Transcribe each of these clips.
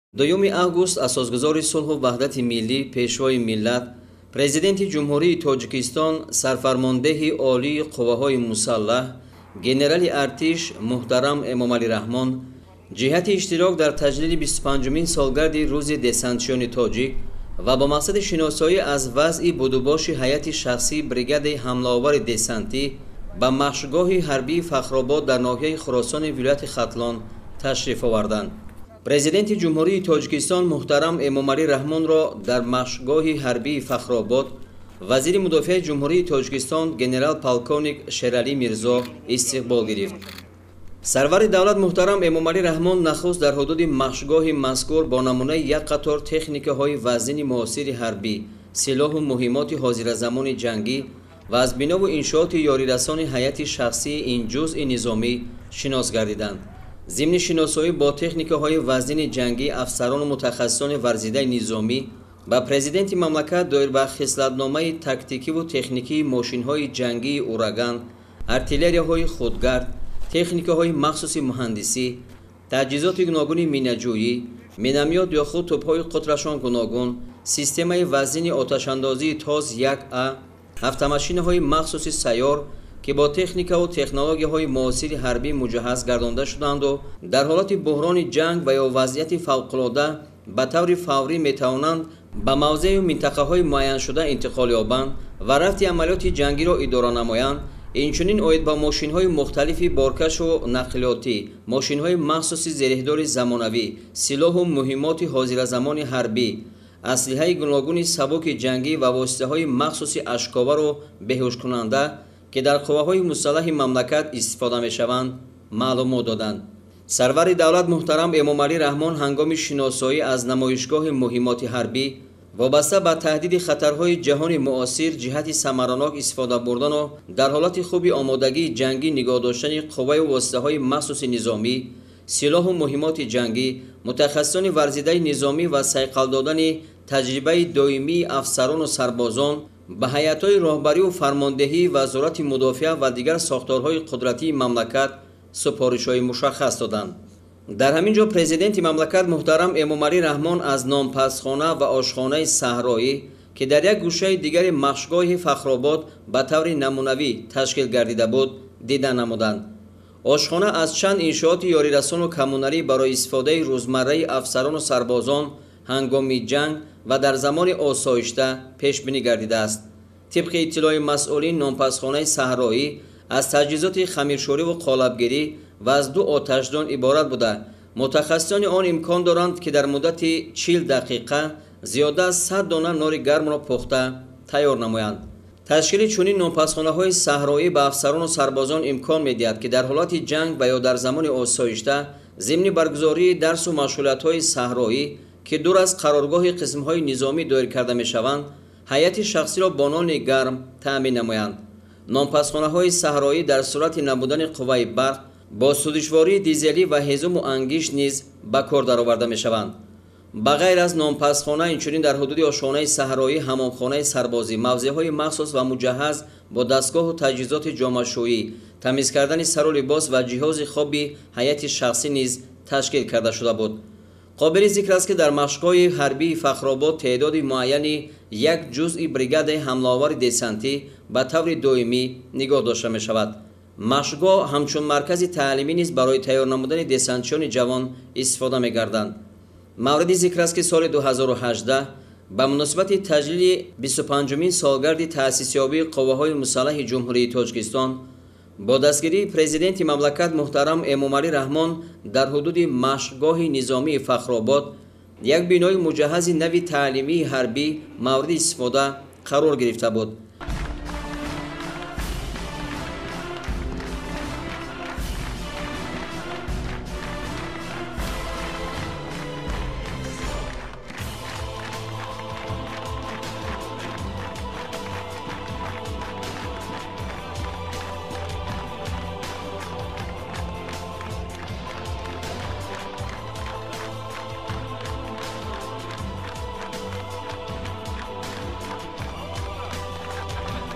2 август асосгузори сулҳу ваҳдати миллӣ пешвои миллат президенти ҷумҳурии тоҷикистон сарфармондеҳи олии қувваҳои мусаллаҳ генерали артиш муҳтарам эмомалӣ раҳмон ҷиҳати иштирок дар таҷлили 25-умин солгарди рӯзи десантчиёни тоҷик ва бо мақсади шиносоӣ аз вазъи будубоши ҳайати шахсии бригадаи ҳамлаовари десантӣ ба машқгоҳи ҳарбии Фахробод дар ноҳияи Хуросони вилояти Хатлон ташриф оварданд. Президенти ҷумҳурии Тоҷикистон муҳтарам Эмомалӣ Раҳмонро дар машқгоҳи ҳарбии Фахробод вазири мудофиаи ҷумҳурии Тоҷикистон генерал-полковник Шералӣ Мирзо истиқбол гирифт. Сарвари давлат муҳтарам Эмомалӣ Раҳмон нахуст дар ҳудуди машқгоҳи мазкур бо намунаи як қатор техникаҳои вазнини муосири ҳарбӣ, силоҳу муҳимоти ҳозиразамони ҷангӣ ва аз бинову иншооти ёрирасони ҳайати шахсии ин ҷузъи низомӣ шинос гардиданд. зимни шиносоӣ бо техникаҳои вазнини ҷангӣ афсарону мутахассисони варзидаи низомӣ ба президенти мамлакат доир ба хислатномаи тактикиву техникии мошинҳои ҷангии ураган, артиллерияҳои худгард, техникаҳои махсуси муҳандисӣ, таҷҳизоти гуногуни минаҷӯӣ, минамёт ё худ тӯбҳои қутрашон гуногун, системаи вазнини оташандозии ТОЗ-1А, автомашинаҳои махсуси сайёр ки бо техникаву технологияҳои муосири ҳарбӣ муҷаҳҳаз гардонда шуданду дар ҳолати буҳрони ҷанг ва ё вазъияти фавқулода ба таври фаврӣ метавонанд ба мавзеъу минтақаҳои муайяншуда интиқол ёбанд ва рафти амалиёти ҷангиро идора намоянд. Инчунин оид ба мошинҳои мухталифи боркашу нақлиётӣ, мошинҳои махсуси зерихдори замонавӣ, силоҳу муҳимоти ҳозиразамони ҳарбӣ, аслиҳаи гуногуни сабуки ҷангӣ ва воситаҳои махсуси ашковару беҳушкунанда ки дар қувваҳои мусаллаҳи мамлакат истифода мешаванд, маълумот доданд. Сарвари давлат муҳтарам Эмомалӣ Раҳмон ҳангоми шиносоӣ аз намоишгоҳи муҳимоти ҳарбӣ вобаста ба таҳдиди хатарҳои ҷаҳони муосир ҷиҳати самаранок истифода бурдану дар ҳолати хуби омодагии ҷангӣ нигоҳ доштани қувваю воситаҳои махсуси низомӣ, силоҳу муҳимоти ҷангӣ, мутахассисони варзидаи низомӣ ва сайқал додани таҷрибаи доимии афсарону сарбозон ба ҳайатҳои роҳбарию фармондеҳӣ вазорати мудофиа ва дигар сохторҳои қудратии мамлакат супоришҳои мушаххас доданд. дар ҳамин ҷо президенти мамлакат муҳтарам Эмомалӣ Раҳмон аз нонпасхона ва ошхонаи Саҳроӣ ки дар як гӯшаи дигари машқгоҳи Фахробод ба таври намунавӣ ташкил гардида буд, дидан намуданд. ошхона аз чанд иншооти ёрирасону коммунарӣ барои истифодаи рӯзмарраи афсарону сарбозон ҳангоми ҷанг ва дар замони осоишта пешбинӣ гардидааст. тибқи иттилои масъулин, нонпасхонаи Саҳроӣ аз таҷҳизоти хамиршӯриву қолабгирӣ ва аз 2 оташдон иборат буда, мутахассисони он имкон доранд ки дар муддати 40 дақиқа зиёда аз 100 дона нори гармро пухта тайёр намоянд. ташкили чунин нонпасхонаҳои Саҳроӣ ба афсарону сарбозон имкон медиҳад ки дар ҳолати ҷанг ва ё дар замони осоишта зимни баргузории дарсу машғулиятҳои Саҳроӣ ки дур аз қароргоҳи қисмҳои низомӣ доир карда мешаванд, ҳайати шахсиро бо нони гарм таъмин намоянд. нонпасхонаҳои Саҳроӣ дар сурати набудани қувваи барқ бо судишвории дизелӣ ва ҳезуму ангишт низ ба кор дароварда мешаванд. ба ғайр аз нонпасхона инчунин дар ҳудуди ошхонаи Саҳроӣ ҳамомхонаи сарбозӣ, мавзеъҳои махсус ва муҷаҳҳаз бо дастгоҳу таҷҳизоти ҷомашӯӣ, тамиз кардани сару либос ва ҷиҳози хоби ҳайати шахсӣ низ ташкил карда шуда буд. қобили зикр аст ки дар машқҳои ҳарбии Фахробод теъдоди муайяни як ҷузъи бригадаи ҳамлаовари десантӣ ба таври доимӣ нигоҳ дошта мешавад. машқгоҳ ҳамчун маркази таълимӣ низ барои тайёр намудани десантчиёни ҷавон истифода мегарданд. мавриди зикр аст ки соли 2018 ба муносибати таҷлили 25-умин солгарди таъсисёбии қувваҳои мусаллаҳи ҷумҳурии Тоҷикистон бо дастгирии президенти мамлакат муҳтарам Эмомалӣ Раҳмон дар ҳудуди машқгоҳи низомии Фахробод як бинои муҷаҳҳази нави таълимии ҳарбӣ мавриди истифода қарор гирифта буд.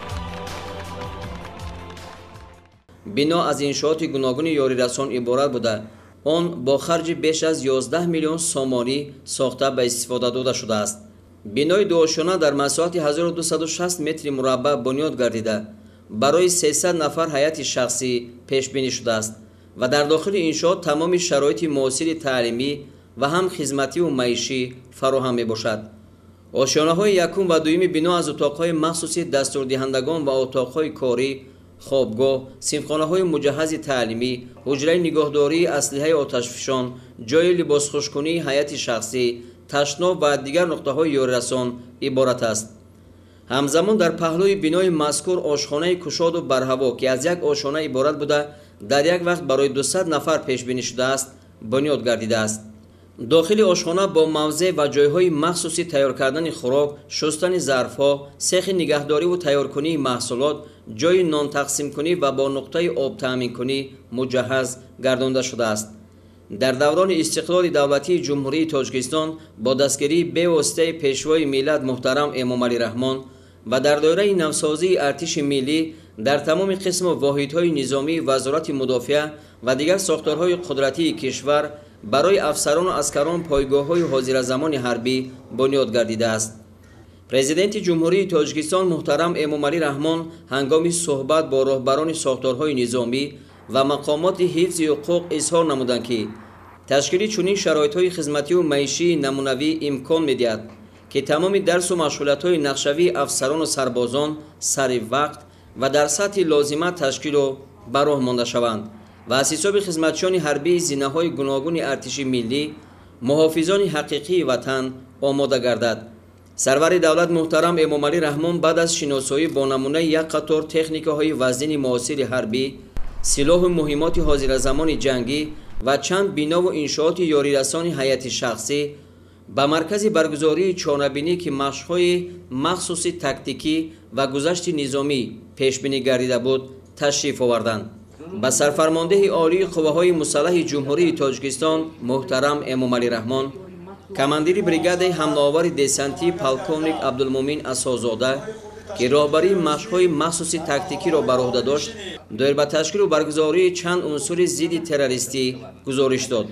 бино аз иншооти гуногуни ёрирасон иборат буда, он бо харҷи беш аз 11 миллион сомонӣ сохта ба истифода дода шудааст. бинои дуошона дар масоҳати 1260 метри мураббаъ бунёд гардида барои 300 нафар ҳайати шахсӣ пешбинӣ шудааст ва дар дохили иншоот тамоми шароити муосири таълимӣ ва ҳам хизмативу маишӣ фароҳам мебошад. ошёнаҳои якум ва дуюми бино аз утоқҳои махсуси дастурдиҳандагон ва утоқҳои корӣ, хобгоҳ, синфхонаҳои муҷаҳҳази таълимӣ, ҳуҷраи нигоҳдорӣ, аслиҳаи оташфишон, ҷойи либосхушкунии ҳайати шахсӣ, ташноб ва дигар нуқтаҳои ёрирасон иборат аст. ҳамзамон дар паҳлӯи бинои мазкур ошхонаи кушоду барҳаво, ки аз як ошхона иборат буда дар як вақт барои 200 нафар пешбинӣ шудааст, бунёд гардидааст. дохили ошхона бо мавзеъ ва ҷойҳои махсуси тайёр кардани хӯрок, шустани зарфҳо, сехи нигаҳдориву тайёркунии маҳсулот, ҷойи нонтақсимкунӣ ва бо нуқтаи обтаъминкунӣ муҷаҳҳаз гардонда шудааст. дар даврони истиқлоли давлатии ҷумҳурии Тоҷикистон бо дастгирии бевоситаи пешвои миллат муҳтарам Эмомалӣ Раҳмон ва дар доираи навсозии артиши миллӣ дар тамоми қисму воҳидҳои низомии вазорати мудофиа ва дигар сохторҳои қудратии кишвар барои афсарону аскарон пойгоҳҳои ҳозиразамони ҳарбӣ бунёд гардидааст. президенти ҷумҳурии Тоҷикистон муҳтарам Эмомалӣ Раҳмон ҳангоми суҳбат бо роҳбарони сохторҳои низомӣ ва мақомоти ҳифзи ҳуқуқ изҳор намуданд, ки ташкили чунин шароитҳои хизмативу маишии намунавӣ имкон медиҳад, ки тамоми дарсу машғулиятҳои нақшавии афсарону сарбозон сари вақт ва дар сатҳи лозима ташкилу ба роҳ монда шаванд ва аз ҳисоби хизматчиёни ҳарбии зинаҳои гуногуни артиши миллӣ муҳофизони ҳақиқии ватан омода гардад. сарвари давлат муҳтарам Эмомалӣ Раҳмон баъд аз шиносоӣ бо намунаи як қатор техникаҳои вазнини муосири ҳарбӣ, силоҳу муҳимоти ҳозиразамони ҷангӣ ва чанд бинову иншооти ёрирасони ҳайати шахсӣ ба маркази баргузории чорабинӣ, ки машқҳои махсуси тактикӣ ва гузашти низомӣ пешбинӣ гардида буд, ташриф оварданд. ба сарфармондеҳи олии қувваҳои мусаллаҳи ҷумҳурии Тоҷикистон муҳтарам Эмомалӣ Раҳмон, командири бригадаи ҳамлаовари десантӣ полковник Абдулмумин Асозода, ки роҳбарии машқҳои махсуси тактикиро бар ӯҳда дошт, доир ба ташкилу баргузории чанд унсури зидди террористӣ гузориш дод.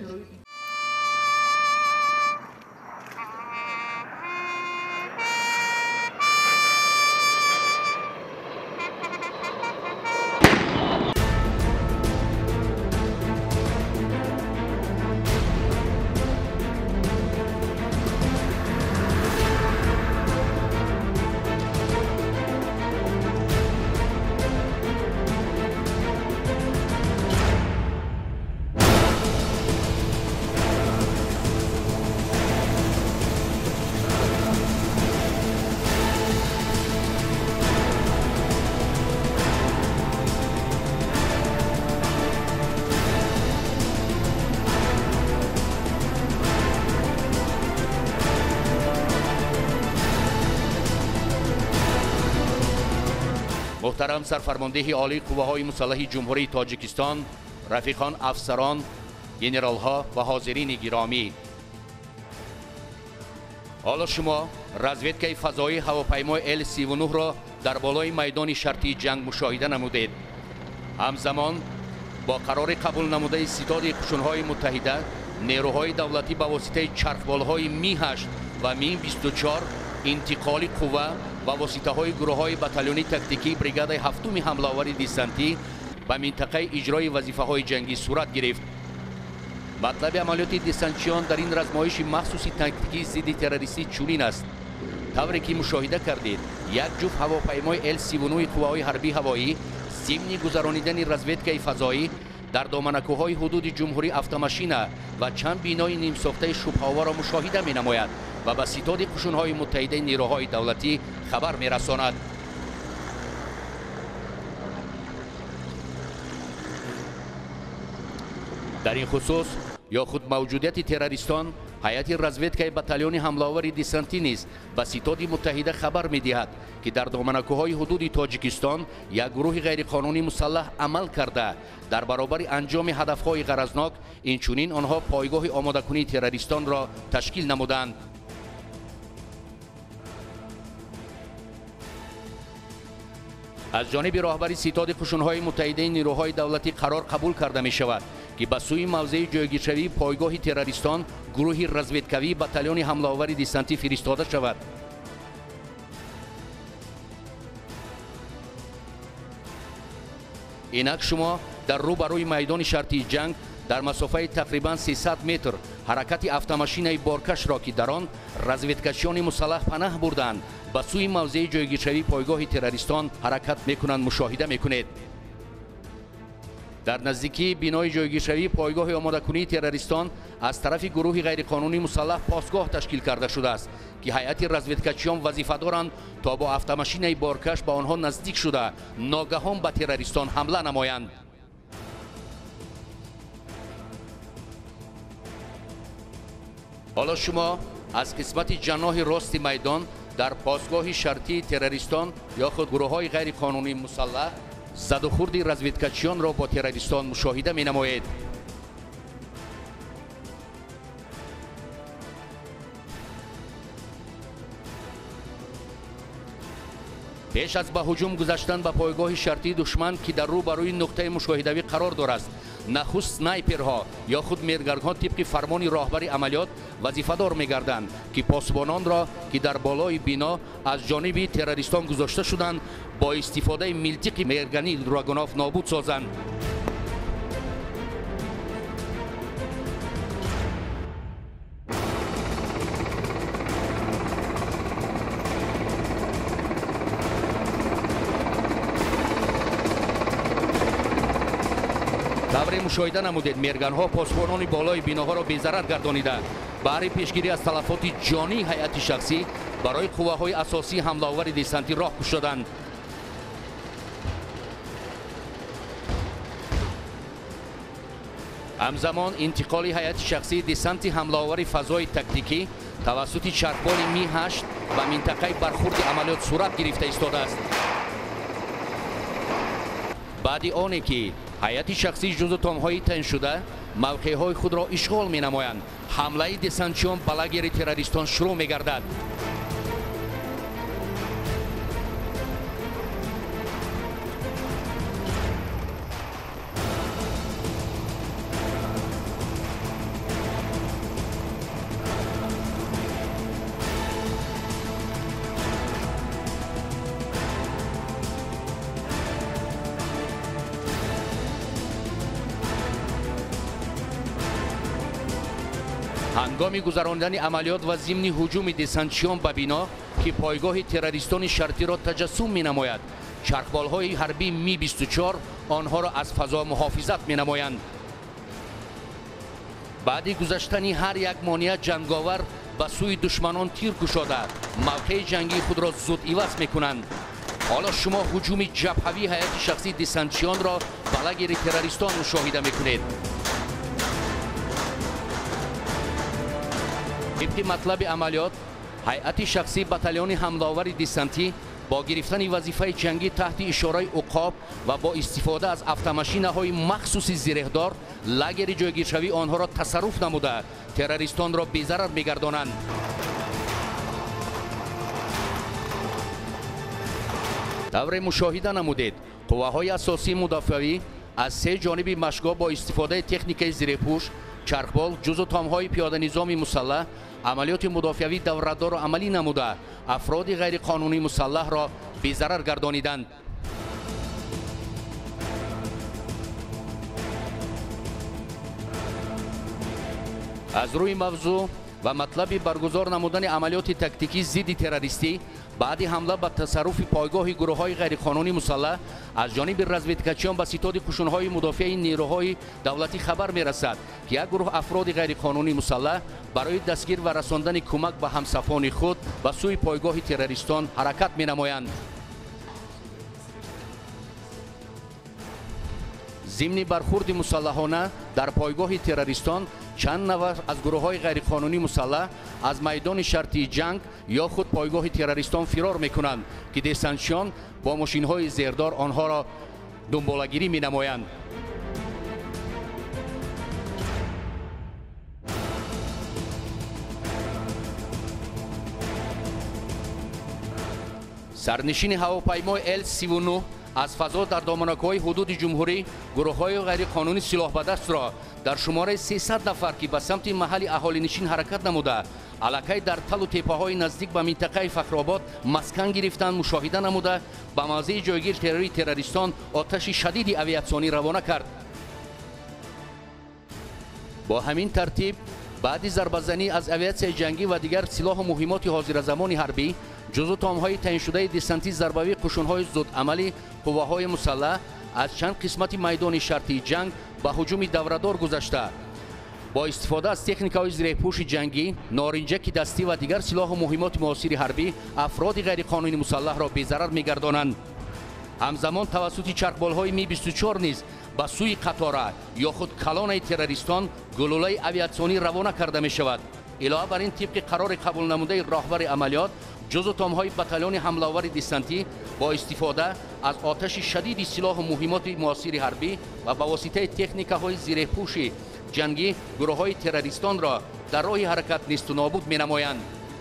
محترم سرفرمانده عالی قوه‌های مسلح جمهوری تاجیکستان، رفیقان افسران، گنرال‌ها و حاضرین گرامی، حالا شما رزویدکه فضایی هواپیمای L-39 را در بالای میدان شرطی جنگ مشاهده نمودید. همزمان با قرار قبول نموده ستاد قشون‌های متحده، نیروهای دولتی با واسطه چرخبال‌های می-8 و می-24 انتقال قوه و واسطه‌های گروه‌های بتالونی تاکتیکی بریگاد هفتم حمله‌آور دیسانتی به منطقه اجرای وظیفه‌های جنگی صورت گرفت. مطلب عملیات دیسانتیان در این رزمایش مخصوصی تاکتیکی ضد تروریستی چنین است: طوری که مشاهده کردید، یک جفت هواپیمای L-39 قوه‌های حربی هوایی ضمن گذرانیدن رزویدکه فضایی در دامنکوهای حدود جمهوری автомашина و چند بینای نیم ساخته شبه‌آور را مشاهده می‌نماید و به ستاد قشون‌های متحده نیروهای دولتی خبر می‌رساند. در این خصوص یا خود موجودیت تروریستان، هیئت رزویدکه بتالون حمله‌آور دیسانتی نیز به ستاد متحده خبر می‌دهد که در دامنکوهای حدود تاجیکستان یک گروه غیرقانونی مسلح عمل کرده در برابر انجام هدف‌های غرضناک، اینچنین آنها پایگاه آماده‌کنی تروریستان را تشکیل نمودند. از جانب راهبری ستاد قشون‌های متحده نیروهای دولتی قرار قبول کرده می شود که به سوی موضع جایگیرشوی پایگاه تروریستان گروه رزویدکوی باتالیون حمله‌آوری دسنتی فرستاده شود. اینک شما در روبروی میدان شرطی جنگ در مسافه تقریبا 300 متر حرکت автомашинаи بارکش را که در آن رزویدکشیان مسلح پناه بردند به سوی موضع جایگیرشوی پایگاه تروریستان حرکت میکنند مشاهده میکنید. در نزدیکی بینای جایگیرشوی پایگاه آماده‌کنی تروریستان از طرف گروه غیرقانونی مسلح پاسگاه تشکیل کرده شده است که هیئت رزویدکشیان وظیفه دارند تا با автомашинаи بارکش به آنها نزدیک شده ناگهان به تروریستان حمله نمایند. حالا شما از قسمت جناح راست میدان در پاسگاه شرطی تروریستان یا خود گروه های غیر قانونی مسلح زد و خورد رزویدکشیان را با تروریستان مشاهده می نماید. پیش از به هجوم گذاشتن به پایگاه شرطی دشمن که در رو بروی نقطه مشاهدوی قرار دارد، نخست سنایپرها یا خود میرگردها طبق فرمان راهبر عملیات وظیفه‌دار می‌گردند که پاسبانان را که در بالای بنا از جانب تروریستان گذاشته شدند با استفاده ملتق میرگنی راگوناف نابود سازند. طور مشاهده نمودید میرگنها پاسبانان بالای بناها را بی‌ضرر گردانیده برای پیشگیری از تلفات جانی هیئت شخصی برای قوه‌های اساسی حمله‌آور دسنتی راه گشودند. همزمان انتقال هیئت شخصی دسنتی حمله‌آور فضای تاکتیکی توسط چرخبال می 8 به منطقه برخورد عملیات صورت گرفته ایستاده است. بعد آنی که هیئت شخصی جزو تام‌های تعیین شده موقع‌های خود را اشغال می‌نمایند، حمله دسنتیان به لاگر تروریستان شروع می‌گردد. هنگام گذراندن عملیات و ضمن هجوم دسنتیان به بنا که پایگاه تروریستان شرطی را تجسم می نماید، چرخبال‌های حربی می 24 آنها را از فضا محافظت می نمایند. بعد گذشتن هر یک مانع جنگاور به سوی دشمنان تیر گشاده موقع جنگی خود را زود عوض می کنند. حالا شما هجوم جبهوی هیئت شخصی دسنتیان را به لاگر تروریستان مشاهده می کنید. طبق مطلب عملیات هیئت شخصی باتالیون حمله‌آور دسنتی با گرفتن وظیفه جنگی تحت اشاره عقاب و با استفاده از автомашинаهای مخصوص زرهدار لاگر جایگیرشوی آنها را تصرف نموده تروریستان را بی‌ضرر می‌گردانند. طور مشاهده نمودید قوه‌های اساسی مدافعی از سه جانب مشغول با استفاده تکنیک زیرپوش چرخبال جزو تام‌های پیاده نظام مسلح عملیات مدافعی دوردار را عملی نموده افراد غیر قانونی مسلح را بی‌ضرر گردانیدند. از روی موضوع و مطلب برگزار نمودن عملیات تاکتیکی ضد تروریستی بعد حمله به تصرف پایگاه گروه‌های غیرقانونی مسلح از جانب رزویدکشیان به ستاد قشون‌های مدافع نیروهای دولتی خبر می‌رسد که یک گروه افراد غیرقانونی مسلح برای دستگیر و رساندن کمک به همسفران خود به سوی پایگاه تروریستان حرکت می‌نمایند. ضمن برخورد مسلحانه در پایگاه تروریستان چند نفر از گروه‌های غیرقانونی مسلح از میدان شرطی جنگ یا خود پایگاه تروریستان فرار می‌کنند که دسنتیان با ماشین‌های زیردار آنها را دنبالگیری می‌نمایند. سرنشین هواپیمای L-39 از فضا در دامنه‌های حدود جمهوری گروه‌های غیرقانونی سلاح به دست را در شماره 300 نفر که به سمت محل اهالی نشین حرکت نموده الکی در تل و تپه‌های نزدیک به منطقه فخرآباد مسکن گرفتن مشاهده نموده به موضع جایگیر تروریستان آتش شدید اویاسیونی روانه کرد. با همین ترتیب بعد ضربه‌زنی از اویاسیون جنگی و دیگر سلاح و مهمات حاضر زمان حربی جزو تام‌های تعیین شده دسنتی ضربوی قشون‌های زود عملی قواهای مسلح از چند قسمت میدان شرطی جنگ به هجوم دوردار گذشته با استفاده از تکنیک‌های زیرپوش جنگی، نارنجک دستی و دیگر سلاح و مهمات معاصر حربی افراد غیرقانونی مسلح را بی‌ضرر می‌گردانند. همزمان توسط چرخبال‌های می 24 نیز به سوی قطاره یا خود کلان تروریستان گلوله اویاسیونی روانه کرده می شود. علاوه بر این طبق قرار قبول نموده راهبر عملیات جزو تام‌های بتالون حمله‌آور دسنتی با استفاده از آتش شدید سلاح و مهمات معاصر حربی و با واسطه تکنیک‌های زیرپوش جنگی گروه‌های تروریستان را در راه حرکت نیست و نابود می‌نمایند.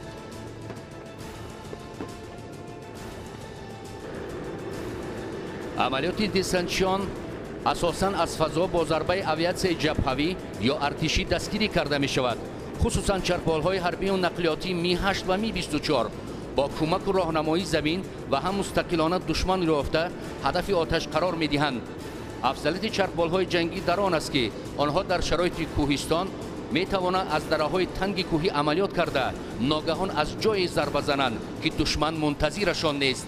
عملیات دسنتیان اساساً از فضا با ضربه اویاسیون جبهوی یا ارتشی دستگیری کرده می شود. خصوصاً چرخبال‌های حربی و نقلیاتی می 8 و می 24 با کمک و راهنمایی زمین و هم مستقلانه دشمن را یافته هدف آتش قرار می دهند. افضلیت چرخبال‌های جنگی در آن است که آنها در شرایط کوهستان می توانند از دره‌های تنگ کوهی عملیات کرده ناگهان از جای ضربه زنند که دشمن منتظرشان نیست.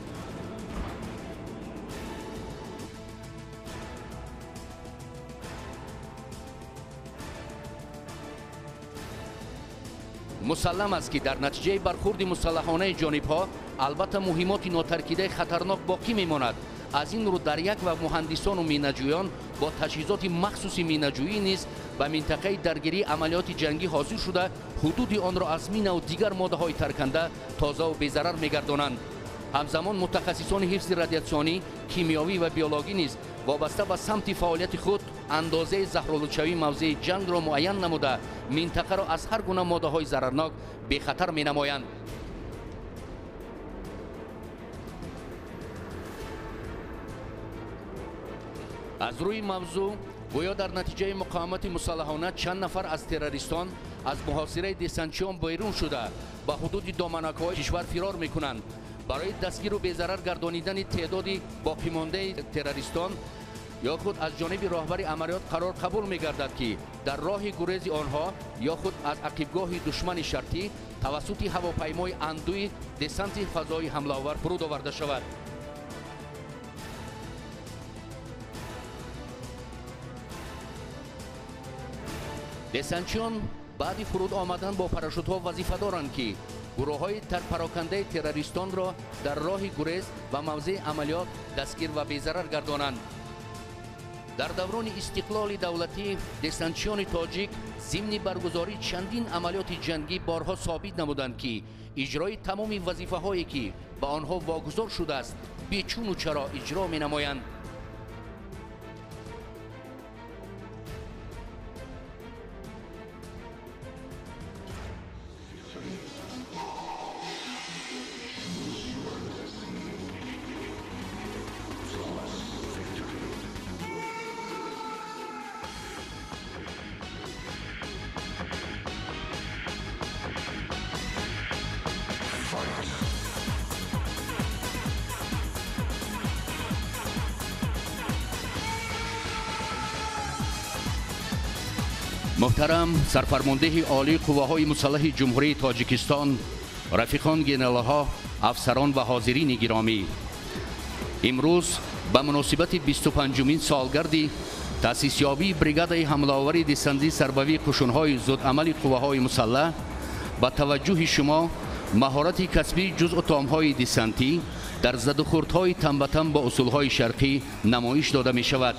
مسلم است که در نتیجه برخورد مسلحانه جانب‌ها البته مهمات ناترکیده خطرناک باقی میماند. از این رو در یک و مهندسان و مینه‌جویان با تجهیزات مخصوص مینه‌جویی نیز به منطقه درگیری عملیات جنگی حاضر شده حدود آن را از مینه و دیگر ماده‌های ترکنده تازه و بی‌ضرر می‌گردانند. همزمان متخصصان حفظ رادیاسیونی، کیمیاوی و بیولوژی نیز وابسته به سمت فعالیت خود اندازه زهرآلودشوی موضع جنگ را معین نموده منطقه را از هر گونه ماده‌های ضررناک به خطر می‌نمایند. از روی موضوع گویا در نتیجه مقاومت مسلحانه چند نفر از تروریستان از محاصره دسنتیان بیرون شده به حدود دامنه‌های کشور فرار می‌کنند. برای دستگیر و بی‌ضرر گردانیدن تعدادی باقی مانده تروریستان یا خود از جانب راهبر عملیات قرار قبول می‌گردد که در راه گریز آنها یا خود از عقبگاه دشمن شرطی توسط هواپیمای اندوی دسنت فضایی حمله‌آور فرود آورده شود. دسنتیان بعد فرود آمدن با پاراشوت‌ها وظیفه دارند که گروه‌های پراکنده تروریستان را در راه گریز و موضع عملیات دستگیر و بی‌ضرر گردانند. در دوران استقلال دولتی دسنتیان تاجیک ضمن برگزاری چندین عملیات جنگی بارها ثابت نمودند که اجرای تمام وظیفه‌هایی که به آنها واگذار شده است بیچون و چرا اجرا می‌نمایند. محترم سرفرمانده عالی قواهای مسلح جمهوری تاجیکستان، رفیقان گنرال‌ها، افسران و حاضرین گرامی، امروز به مناسبت 25مین سالگرد تأسیس یابی بریگاد حمله‌آور دسنتی سربوی قشون‌های زودعمل قواهای مسلح با توجه شما مهارت کسبی جزء تام‌های دسنتی در زدوخوردهای تن به تن با اصول‌های شرقی نمایش داده می شود.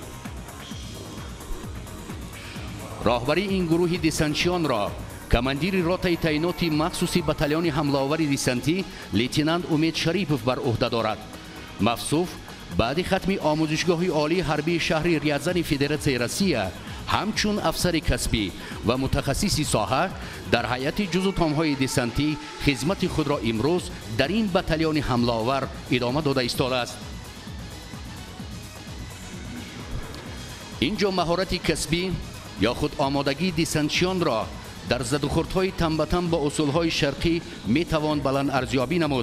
راهبری این گروه دسنتیان را کماندیر راتای تعیناتی مخصوصی بتالون حمله‌آور دسنتی لیتنانت امید شریپوف بر عهده دارد. مفصوف بعد ختم آموزشگاه عالی حربی شهر ریازان فدراسیون روسیه همچون افسر کسبی و متخصصی ساحه در هیئت جزو تام‌های دسنتی خدمت خود را امروز در این بتالون حمله‌آور ادامه داده ایستاده است. اینجا مهارت کسبی یا خود آمادگی دیسنتشیان را در زدوخوردهای تنبتن با اصولهای شرقی می توان بلند ارزیابی نمود.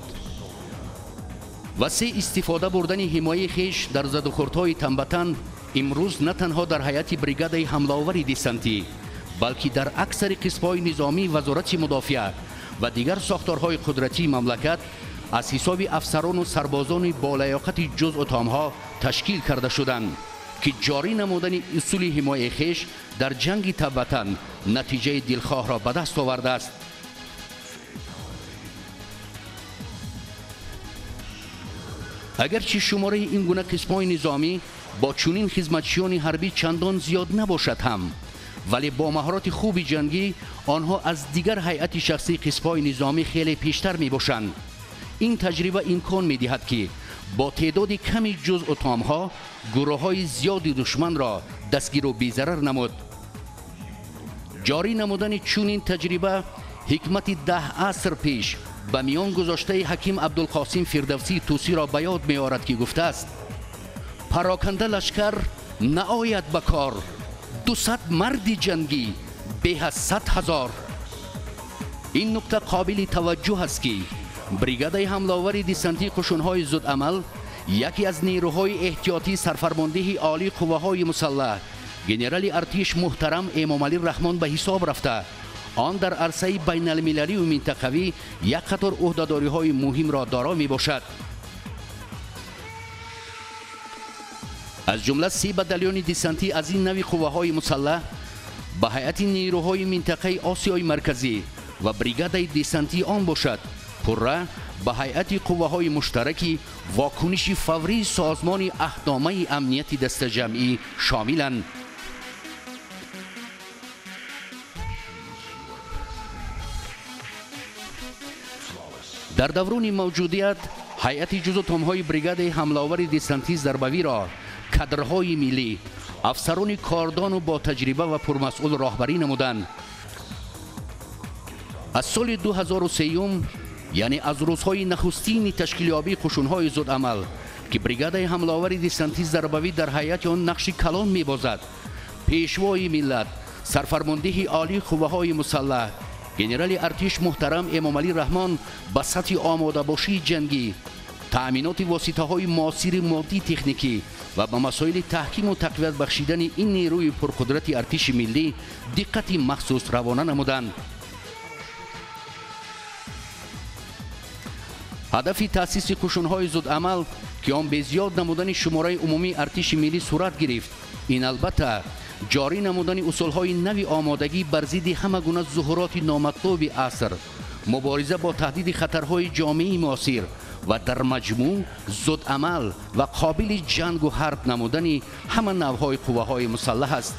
و سه استفاده بردن حمایه خیش در زدوخوردهای تنبتن امروز نه تنها در هیئت بریگاد حمله‌آور دیسنتی بلکه در اکثر قسم‌های نظامی وزارت مدافعه و دیگر ساختارهای قدرتی مملکت از حساب افسران و سربازان بالیاقت جزء تامها تشکیل کرده شدند که جاری نمودن اصول حمایه خیش در جنگ تنبتن نتیجه دلخواه را به دست آورده است. اگرچه شماره این گونه قسم‌های نظامی با چنین خدمتچیان حربی چندان زیاد نباشد هم، ولی با مهارت خوب جنگی آنها از دیگر هیئت شخصی قسم‌های نظامی خیلی پیشتر می باشند. این تجربه امکان می دهد که با تعداد کمی جزء و تامها گروه‌های زیادی دشمن را دستگیر و بی‌ضرر نمود. جاری نمودن چنین تجربه حکمت 10 عصر پیش به میان گذاشته حکیم عبدالقاسم فردوسی طوسی را به یاد می آورد که گفته است: پراکنده لشکر نآید به کار، 200 مرد جنگی به از 100,000. این نکته قابل توجه است که بریگاد حمله‌آور دیسنتی قشون‌های زودعمل یکی از نیروهای احتیاطی سرفرمانده عالی قوه‌های مسلح گنرال ارتش محترم امام علی رحمان به حساب رفته، آن در عرصه بین المللی و منطقوی یک قطار عهده‌داری‌های مهم را دارا می باشد. از جمله 3 بتالون دیسنتی از این نوع قوه‌های مسلح به هیئت نیروهای منطقه آسیای مرکزی و بریگاد دیسنتی آن باشد پره به هیئت قوه‌های مشترکی واکنش فوری سازمان اهدامه امنیتی دست جمعی شاملند. در دوران موجودیت هیئت جزء تام‌های بریگاد حمله‌آور دیسنتی ضربوی را کادرهای ملی، افسران کاردان و با تجربه و پرمسئول راهبری نمودند. از سال 2003 یعنی از روزهای نخستین تشکیلیابی قشون‌های زودعمل که بریگاد حمله‌آور دیسنتی ضربوی در هیئت آن نقش کلان می‌بازد، پیشوای ملت سرفرمانده عالی قوه‌های مسلح گنرال ارتش محترم امام علی رحمان به سطح آماده باشی جنگی، تأمینات واسطه‌های معاصر مادی تکنیکی و به مسائل تحکیم و تقویت بخشیدن این نیروی پرقدرت ارتش ملی دقت مخصوص روانه نمودند. هدف تأسیس قشون‌های زودعمل که آن به زیاد نمودن شماره عمومی ارتش ملی صورت گرفت، این البته جاری نمودن اصول‌های نوی آمادگی بر ضد همه گونه ظهورات نامطلوب عصر، مبارزه با تهدید خطرهای جامعه معاصر و در مجموع زودعمل و قابل جنگ و حرب نمودن همه نوع‌های قوه‌های مسلح است.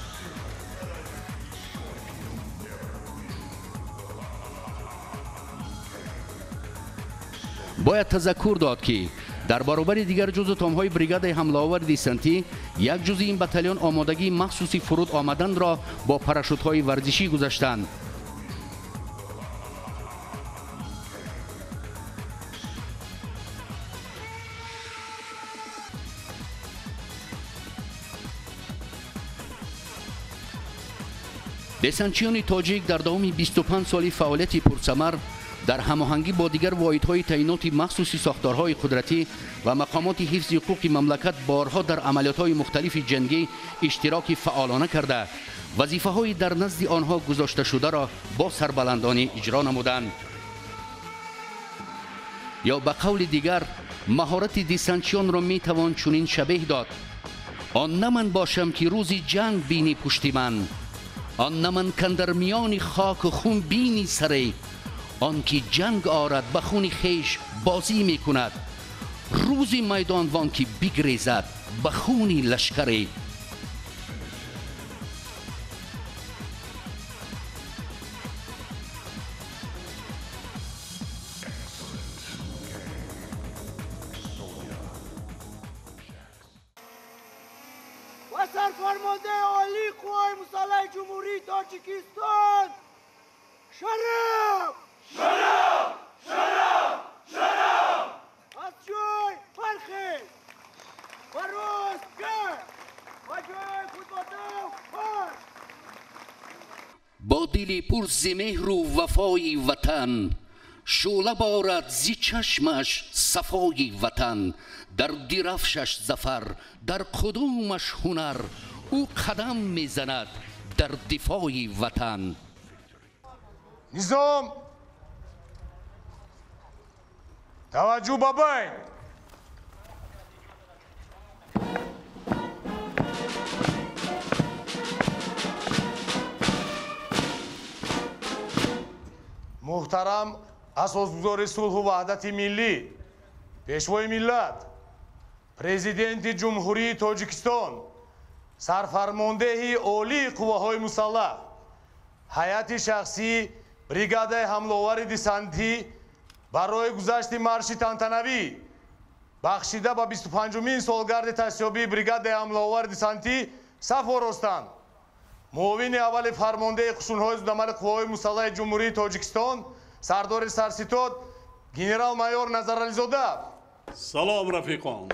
باید تذکر داد که در برابر دیگر جزء تام‌های بریگاد حمله‌آور دیسنتی یک جزء این بتالون آمادگی مخصوصی فرود آمدن را با پاراشوت‌های ورزشی گذاشتند. دیسنتچیان تاجیک در دوام 25 سالی فعالیت پرثمر در هماهنگی با دیگر واحدهای تعینات مخصوصی ساختارهای قدرتی و مقامات حفظ حقوق مملکت بارها در عملیات‌های مختلف جنگی اشتراک فعالانه کرده، وظیفه‌های در نزد آنها گذاشته شده را با سربلندانه اجرا نمودند. یا به قول دیگر مهارت دیسنتچیان را میتوان چنین شبیه داد: آن نه من باشم که روزی جنگ بینی پشت من، آن نه من کاندر میان خاک و خون بینی سری، آن که جنگ آرد به خون خیش بازی می کند، روز میدان وان که بگریزد به خون لشکری. و سرفرمانده عالی قوای مسلح جمهوری تاجیکستان شرف! شرف! شرف! شرف! از جای برخیز و روز کرد و جای خود پر ز مهر و وفای وطن، شعله بارد ز چشمش صفای وطن. در درفشش ظفر، در قدومش هنر، او قدم میزند در دفاع وطن. نظام توجه بابای. محترم اساسگزار صلح و وحدت ملی، پیشوای ملت، پرزیدنت جمهوری تاجیکستان، سرفرمانده عالی قواهای مسلح، هیئت شخصی بریگاده حمله‌آور دسانتی برای گذشت مارش تانتانوی بخشیده به 25مین سالگرد تاسیابی بریگاده حمله‌آور دسانتی صف آراستند. معاون اول فرمانده قشون‌های زودعمل قواهای مسلح جمهوری تاجیکستان سردار سرستاد گنرال مایور نظرعلیزاده. سلام رفیقان.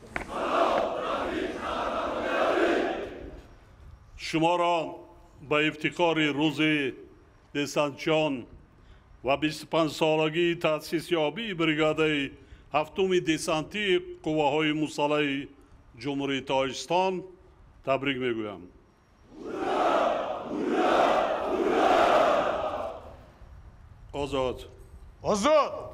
شما را به افتخار روز دسانتیان و 25 سالگی تأسیس یابی بریگاده هفتم دسانتی قواهای مسلح جمهوری تاجیکستان تبریک میگویم. آزاد. آزاد.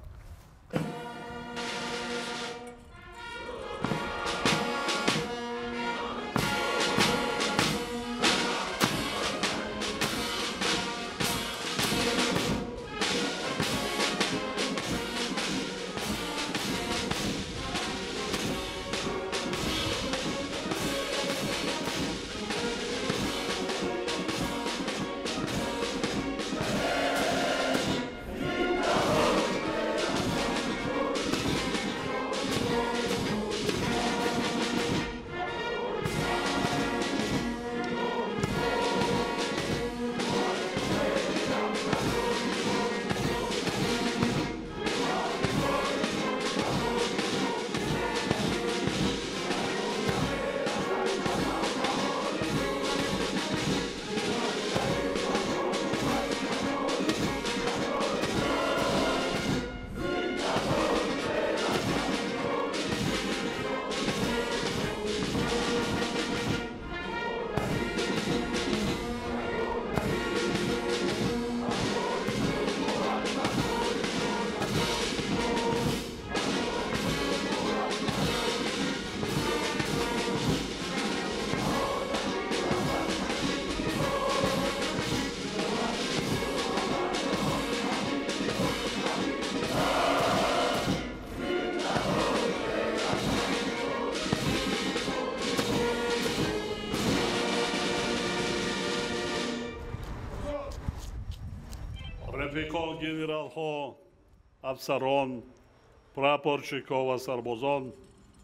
رفیقان، گنرال ها، افسران، پراپورچیکا و سربازان،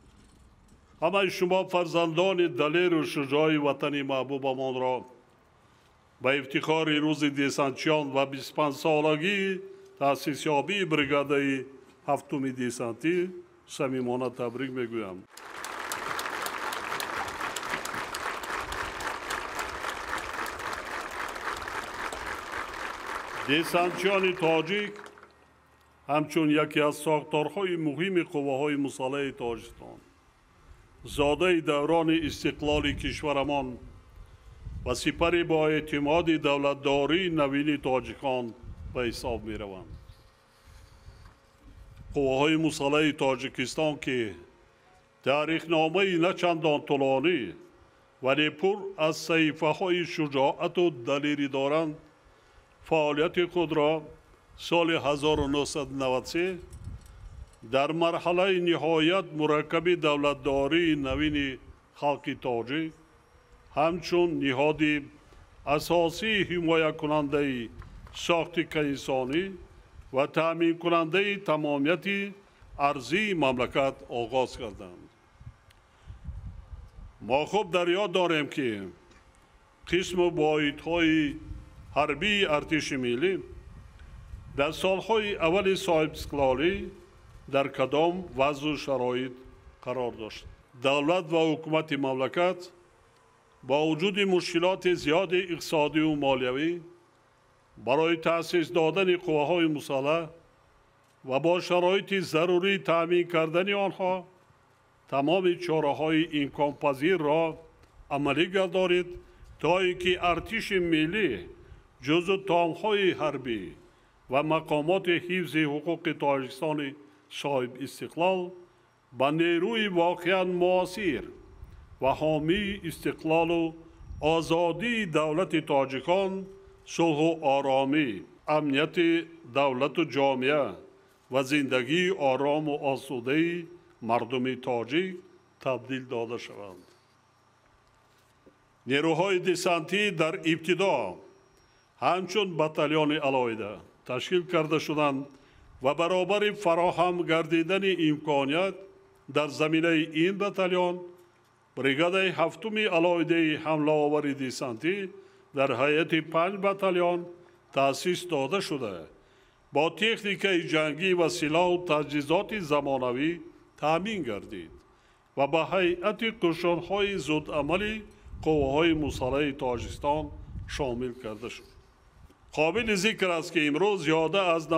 همه شما فرزندان دلیر و شجاع وطن محبوبمان را به افتخار روز دسانتیان و 25 سالگی تأسیس یابی بریگاده هفتم دسانتی صمیمانه تبریک میگویم. دسانتیان تاجیک همچون یکی از ساختارهای مهم قواهای مسلح تاجیکستان، زاده دوران استقلال کشورمان و سپری با اعتماد دولتداری نوین تاجیکان به حساب می روند. قواهای مسلح تاجیکستان که تاریخ نامه نه چندان طولانی ولی پر از صحیفه های شجاعت و دلیری دارند، فعالیت خود را سال 1993 در مرحله نهایت مرکب دولتداری نوین خلق تاجیک همچون نهاد اساسی حمایت کننده ساخت انسانی و تامین کننده تمامیت ارضی مملکت آغاز کردند. ما خوب در یاد داریم که قسم واحدهای حربی ارتش ملی در سالهای اول صاحب استقلالی در کدام وضع و شرایط قرار داشت. دولت و حکومت مملکت با وجود مشکلات زیاد اقتصادی و مالیوی برای تأسیس دادن قوه‌های مسلح و با شرایط ضروری تأمین کردن آنها تمام چاره‌های امکان‌پذیر را عملی گردانید تا اینکه ارتش ملی جزو تام‌های حربی و مقامات حفظ حقوق تاجیکستان صاحب استقلال با نیروی واقعاً مؤثر و حامی استقلال و آزادی دولت تاجیکان، صلح و آرامی، امنیت دولت و جامعه و زندگی آرام و آسوده مردم تاجیک تبدیل داده شوند. نیروهای دسانتی در ابتدا همچون بتالیون علاوه تشکیل کرده شدند و برابر فراهم گردیدن امکانیت در زمینه این بتالیون بریگاد هفتم علاوه حمله آور دسانتی در هیئت 5 بتالیون تأسیس داده شده با تکنیک جنگی و سلاح و تجهیزات زمانوی تامین گردید و با هیئت قشرهای زودعملی قوه‌های مسلح تاجیکستان شامل کرده شد. قابل ذکر است که امروز زیاده از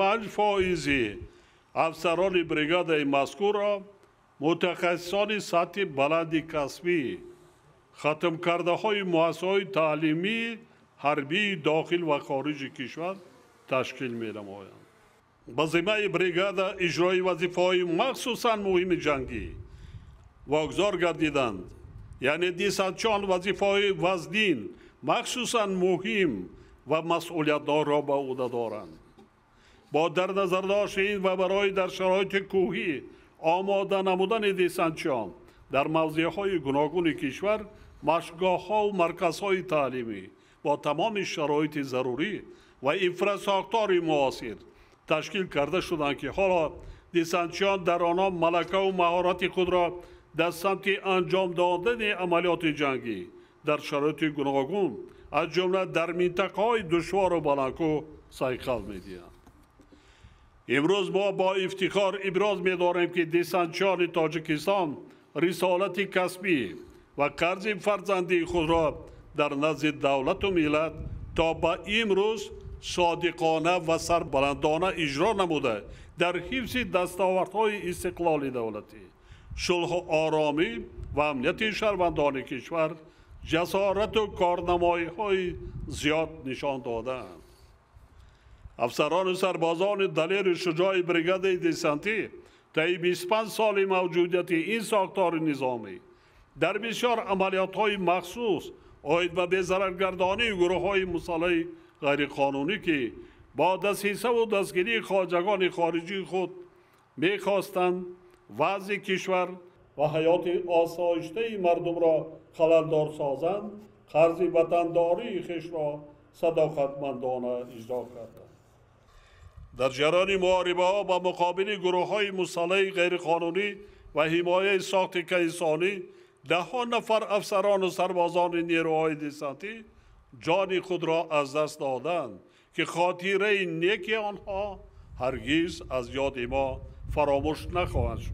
95% افسران بریگاد مذکور را متخصصان سطح بلند کسبی ختم کرده های مؤسسه‌های تعلیمی حربی داخل و خارج کشور تشکیل می نمایند. با ذمه بریگاد اجرای وظیفه‌های مخصوصاً مهم جنگی واگذار گردیدند، یعنی دسانتچیان وظیفه‌های وزنین مخصوصاً مهم و مسئولیت‌دار را به عهده دارند. با در نظر داشت این و برای در شرایط کوهی آماده نمودن دسانتچیان در موضع‌های گوناگون کشور مشق‌گاه‌ها و مرکزهای تعلیمی با تمام شرایط ضروری و انفراستراکچور معاصر تشکیل کرده شدند که حالا دسانتچیان در آنها ملکه و مهارت خود را در سمت انجام دادن عملیات جنگی در شرایط گوناگون از جمله در منطقه‌های دشوار و بلندکوه سیقل می‌دهند. امروز ما با افتخار ابراز می‌داریم که دسانتچیان تاجیکستان رسالت کسبی و قرض فرزندی خود را در نزد دولت و ملت تا به امروز صادقانه و سربلندانه اجرا نموده در حفظ دستاوردهای استقلال دولتی، صلح و آرامی و امنیت شهروندان کشور جسارت و کارنمایی‌های زیاد نشان دادند. افسران و سربازان دلیر شجاع بریگاد دسانتی طی 25 سال موجودیت این ساختار نظامی در بسیار عملیات‌های مخصوص آید و به ضررگردانی گروه‌های مسلح غیرقانونی که با دسیسه و دستگیری خواجگان خارجی خود می‌خواستند وضع کشور و حیات آسایشته مردم را خلل‌دار سازند، قرض وطنداری خویش را صداقتمندانه اجرا کردند. در جریان محاربه‌ها با مقابل گروه‌های مسلح غیرقانونی و حمایه ساخت انسانی ده‌ها نفر افسران و سربازان نیروهای دسانتی جان خود را از دست دادند که خاطره نیک آنها هرگز از یاد ما فراموش نخواهند شد.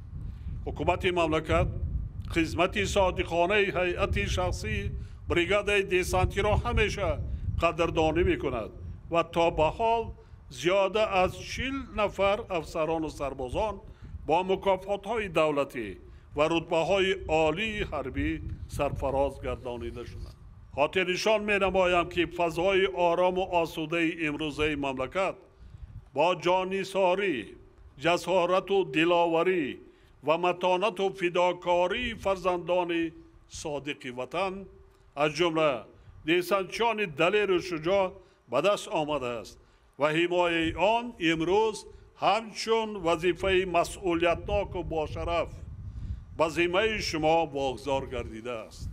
حکومت مملکت خدمت صادقانه هیئت شخصی بریگاد دسانتی را همیشه قدردانی می‌کند و تا به حال زیاده از 40 نفر افسران و سربازان با مکافات‌های دولتی و رتبه‌های عالی حربی سرفراز گردانیده شدند. خاطر نشان می‌نمایم که فضای آرام و آسوده امروزه مملکت با جانیساری، جسارت و دلاوری و متانت و فداکاری فرزندان صادق وطن از جمله دسانتچیان دلیر و شجاع به دست آمده است و حمایه آن امروز همچون وظیفه مسئولیتناک و باشرف به ذمه شما واگذار گردیده است.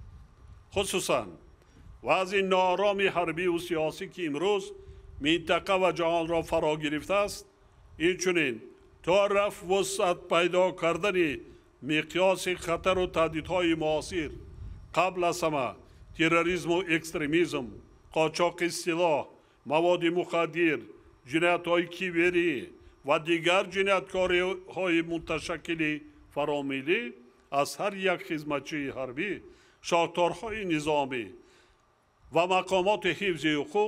خصوصاً وضع ناآرام حربی و سیاسی که امروز منطقه و جهان را فرا گرفته است، اینچنین تا رفع وسعت پیدا کردن مقیاس خطر و تهدیدهای معاصر، قبل از همه تروریسم و اکستریمیسم، قاچاق سلاح، مواد مخدر، جنایت‌های کیبری و دیگر جنایتکاری‌های متشکل فراملی از هر یک خدمتچی حربی، ساختارهای نظامی و مقامات حفظ حقوق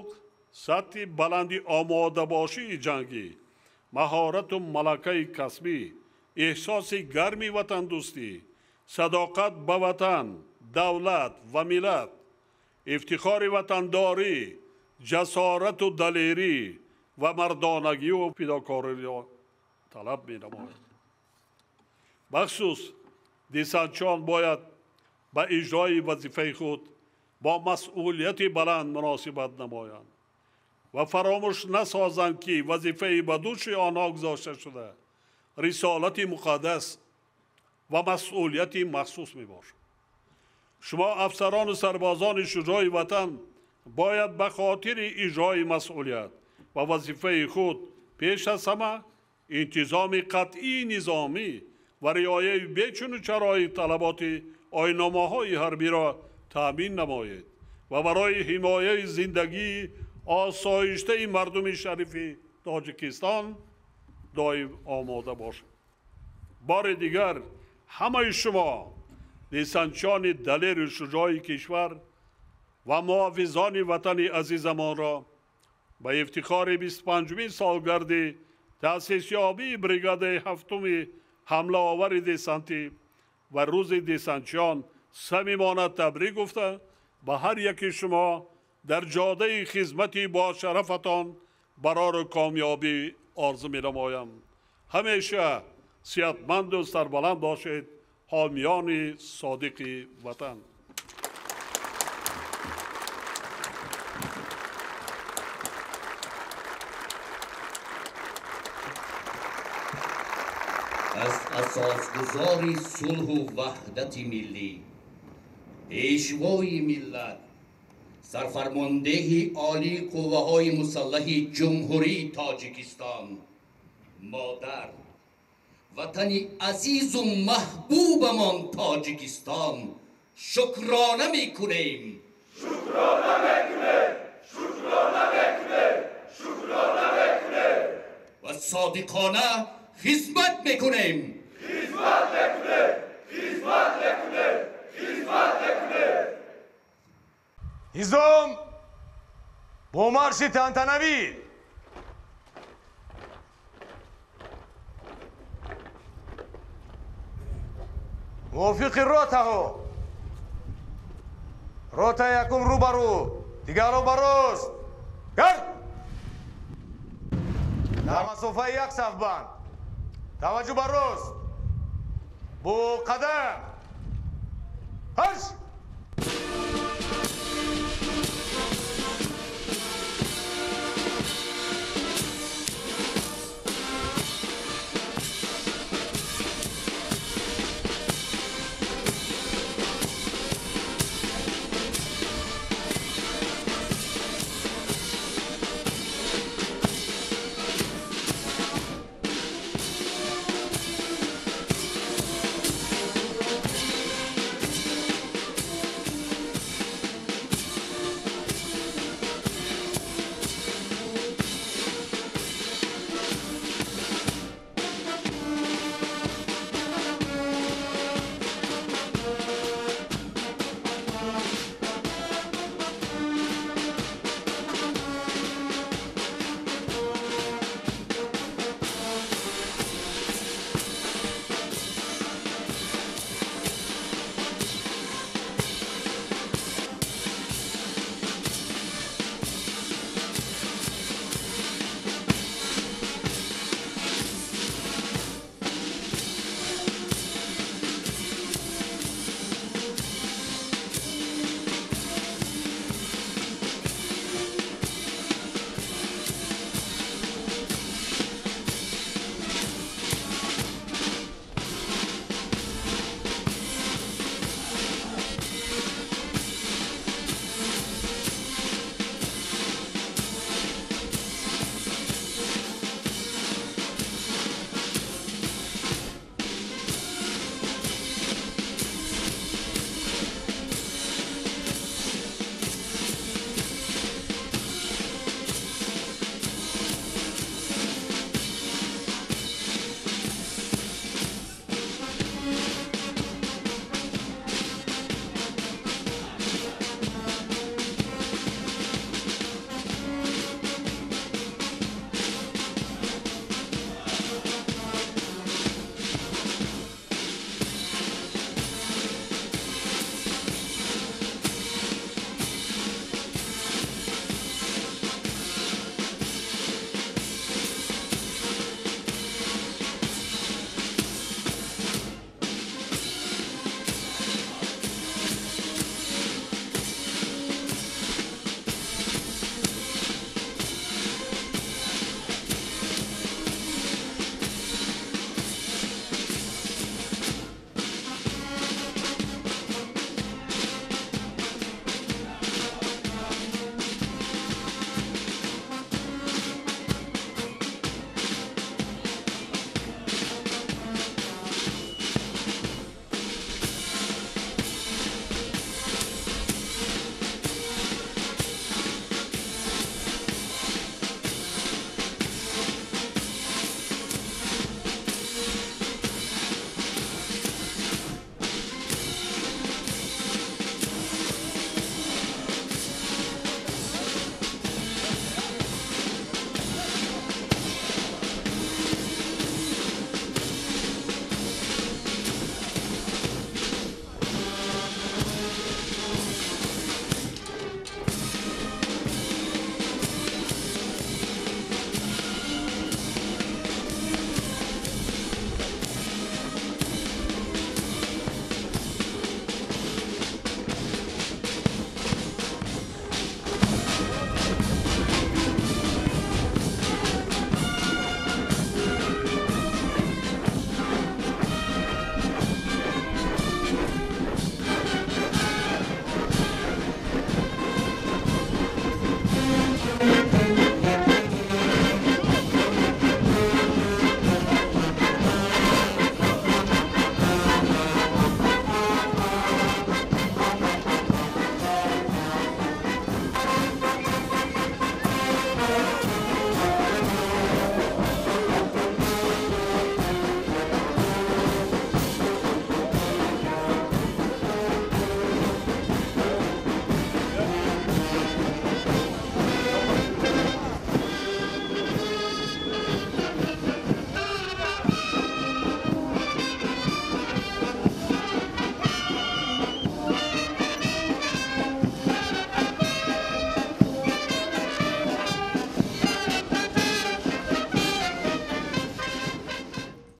سطح بلندی آماده باشی جنگی، مهارت و ملکه کسبی، احساس گرمی وطن دوستی، صداقت به وطن، دولت و ملت، افتخار وطنداری، جسارت و دلیری و مردانگی و فداکاری را طلب می نماید. بخصوص دیسانچیان باید به اجرای وظیفه خود با مسئولیت بلند مناسبت نمایند و فراموش نسازند که وظیفه به دوش آنها گذاشته شده رسالت مقدس و مسئولیت مخصوص می باشد. شما افسران و سربازان شجاع وطن باید به خاطر اجرای مسئولیت و وظیفه خود پیش از همه انتظام قطعی نظامی و رعایت بیچون چرای طلبات آیین‌نامه‌های حربی را تامین نمایید و برای حمایت زندگی آسایشته مردم شریف تاجیکستان دائم آماده باشید. بار دیگر همه شما دیسانچیان دلیر و شجاع کشور و محافظان وطن عزیزمان را به افتخار 25مین سالگرد تأسیس یابی بریگاد هفتم حمله آور دیسانتی و روز دیسانچیان صمیمانه تبریک گفته به هر یک شما در جاده خدمت با شرفتان برای کامیابی آرزو می نمایم. همیشه صحتمند و سربلند باشید. حامیان صادق وطن. از اساسگزار صلح و وحدت ملی، پیشوای ملت، سرفرمانده عالی قوه‌های مسلح جمهوری تاجیکستان، مادر، وطن عزیز و محبوبمان تاجیکستان شکرانه میکنیم. شکرانه میکنیم. شکرانه میکنیم. شکرانه میکنیم. و صادقانه خدمت میکنیم. خدمت میکنیم. خدمت میکنیم. خدمت میکنیم. هیزم با مارش تنتنوی موافق روتا یکم رو برو دیگر رو بروست گرد در مسافه یک صف بند توجه بروست بو قدم هش